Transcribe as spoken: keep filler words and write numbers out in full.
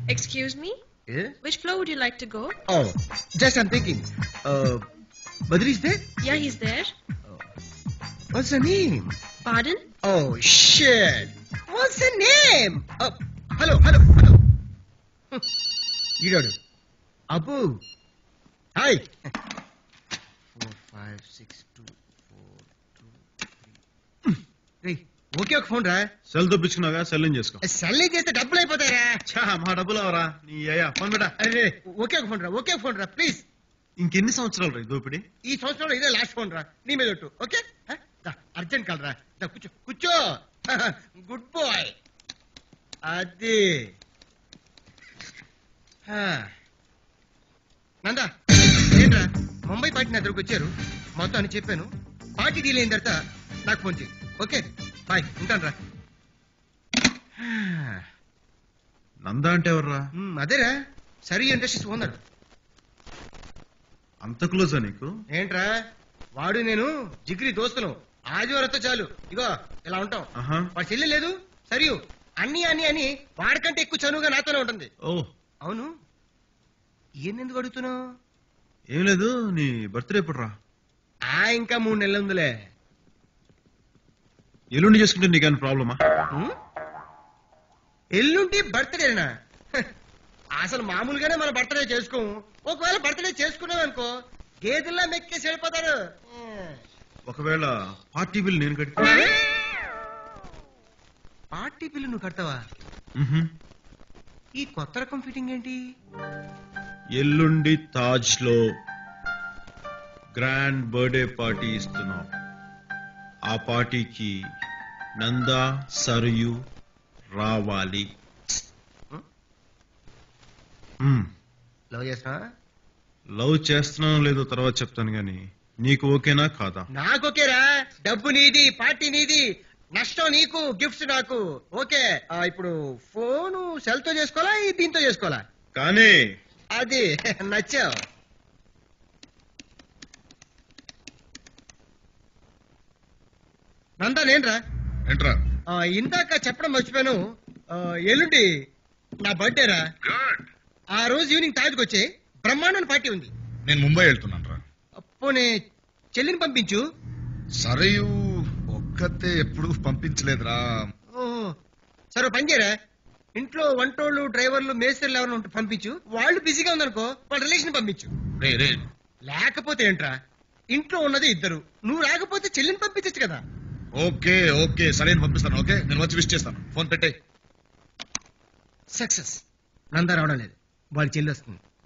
Excuse me? Yeah? Which floor would you like to go? Oh, just I'm thinking. Uh, Badri is there? Yeah, he's there. Oh. What's her name? Pardon? Oh, shit. What's her name? Oh, hello, hello, hello. You don't know. Abu. Hi. Four, five, six, two, four, two, three. Hey, okay ఒక phone రా. Cell దొప్పించుకున్నాగా cell చేసుకో. Cell చేస్తే డబ్బులు అయిపోతాయరా. ఛా, మా డబ్బులు అవరా నీ అయ్యా ఫోన్ పెట్టా. అరే ఓకే ఒక ఫోన్ రా, ఓకే ఒక ఫోన్ రా ప్లీజ్. ఇంకెన్ని సంవత్సరాలు రా దోపిడి? ఈ సంవత్సరంలో ఇదే లాస్ట్ ఫోన్ రా, నీ మీద ఒట్టు. ఓకే అర్జెంట్ కాల్ రా. దా, కూర్చో కూర్చో. Good boy. అది నందా ఏంట్రా ముంబై పార్టీ నా దగ్గరకు వచ్చారు, మొత్తం అని చెప్పాను. పార్టీ డీల్ అయిన తర్వాత నాకు ఫోన్ చేయి. ఓకే బాయ్, ఉంటాను రా. నందా అంటే ఎవర్రా? అదేరా సరి ఇండస్ట్రీస్ ఓనర్. అంత క్లోజా నీకు? ఏంట్రా వాడు నేను జిగ్రీ దోస్తులు. ఆదివారంతో చాలు ఇగో ఇలా ఉంటాం. వాడు చెల్లి లేదు సరియు అన్ని అని అని వాడికంటే ఎక్కువ చనువుగా నాతోనే ఉంటుంది. ఓ అవును, ఏందెందుకు అడుగుతున్నావు? ఏం లేదు, నీ బర్త్డే ఎప్పుడు రా? ఆ ఇంకా మూడు నెలలు ఉందిలే. ఎల్లుండి చేసుకుంటే నీకేమైనా ప్రాబ్లమా? ఎల్లుండి బర్త్డేనా? అసలు మామూలుగానే మన బర్త్డే చేసుకోము. ఒకవేళ బర్త్డే చేసుకున్నాం అనుకో గేదెల్లా మెక్కేసి వెళ్ళిపోతారు. ఒకవేళ పార్టీ బిల్ నేను కట్టి పార్టీ బిల్లు నువ్వు కడతావా? ఈ కొత్త రకం ఫిట్టింగ్ ఏంటి? ఎల్లుండి తాజ్ లో గ్రాండ్ బర్త్డే పార్టీ ఇస్తున్నాం. ఆ పార్టీకి నందా సరియు రావాలి. లవ్ చేస్తా? లవ్ చేస్తున్నానో లేదో తర్వాత చెప్తాను గాని నీకు ఓకేనా కాదా? నాకు ఓకేరా. డబ్బు నీది, పార్టీ నీది, నష్టం నీకు, గిఫ్ట్స్ నాకు. ఓకే. ఇప్పుడు ఫోను సెల్ తో చేసుకోవాలా దీంతో చేసుకోవాలా? కానీ అది నచ్చావు. నందా నేనరా. ఏంట్రా? ఇందాక చెప్పడం మర్చిపోయాను. ఎల్లుండి నా బర్త్డే రా. ఆ రోజు ఈవినింగ్ తాజ్కి వచ్చే బ్రహ్మాండ పార్టీ ఉంది. నేను ముంబై వెళ్తున్నాను రా. పోనీ చెల్లిని పంపించు. సరయు ఒక్కతే ఎప్పుడు పంపించలేదురా. ఓహో సరే పని చేయరా, ఇంట్లో వంటోళ్ళు డ్రైవర్లు మేస్త్రీలు ఎవరైనా ఉంటే పంపించు. వాళ్ళు బిజీగా ఉందనుకో వాళ్ళ రిలేషన్ పంపించు. రే రే లేకపోతే ఏంట్రా, ఇంట్లో ఉన్నది ఇద్దరు, నువ్వు రాకపోతే చెల్లిని పంపించచ్చు కదా. ఓకే ఓకే సరే పంపిస్తాను. ఓకే నేను వచ్చి విష్ చేస్తాను. ఫోన్ పెట్టే. సక్సెస్. నందా రావడం లేదు, వాళ్ళ చెల్లి వస్తుంది.